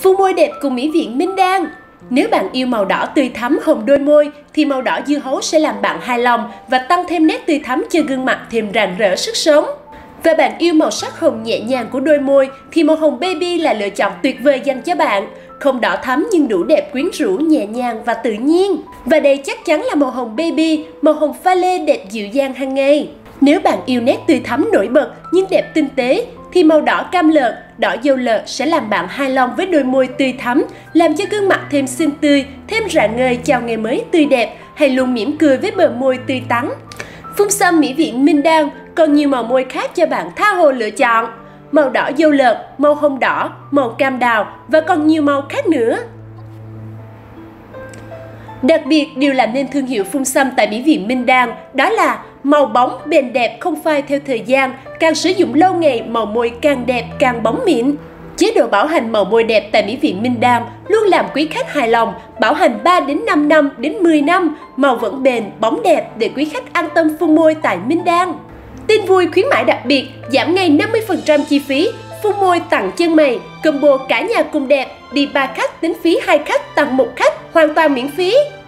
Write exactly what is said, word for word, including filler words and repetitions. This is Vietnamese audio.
Phun môi đẹp cùng mỹ viện Minh Đan. Nếu bạn yêu màu đỏ tươi thắm hồng đôi môi thì màu đỏ dưa hấu sẽ làm bạn hài lòng và tăng thêm nét tươi thắm cho gương mặt thêm rạng rỡ sức sống. Và bạn yêu màu sắc hồng nhẹ nhàng của đôi môi thì màu hồng baby là lựa chọn tuyệt vời dành cho bạn. Không đỏ thắm nhưng đủ đẹp quyến rũ, nhẹ nhàng và tự nhiên. Và đây chắc chắn là màu hồng baby, màu hồng pha lê đẹp dịu dàng hàng ngày. Nếu bạn yêu nét tươi thắm nổi bật nhưng đẹp tinh tế thì màu đỏ cam lợn, đỏ dâu lợ sẽ làm bạn hài lòng với đôi môi tươi thắm, làm cho gương mặt thêm xinh tươi, thêm rạng ngời chào ngày mới tươi đẹp, hay luôn mỉm cười với bờ môi tươi tắn. Phun Xăm mỹ viện Minh Đan còn nhiều màu môi khác cho bạn tha hồ lựa chọn. Màu đỏ dâu lợn, màu hồng đỏ, màu cam đào và còn nhiều màu khác nữa. Đặc biệt, điều làm nên thương hiệu Phun Xăm tại mỹ viện Minh Đan đó là màu bóng, bền đẹp, không phai theo thời gian, càng sử dụng lâu ngày màu môi càng đẹp, càng bóng mịn. Chế độ bảo hành màu môi đẹp tại mỹ viện Minh Đan luôn làm quý khách hài lòng, bảo hành ba đến năm năm đến mười năm, màu vẫn bền, bóng đẹp để quý khách an tâm phun môi tại Minh Đan. Tin vui khuyến mãi đặc biệt, giảm ngay năm mươi phần trăm chi phí, phun môi tặng chân mày, combo cả nhà cùng đẹp, đi ba khách tính phí hai khách tặng một khách, hoàn toàn miễn phí.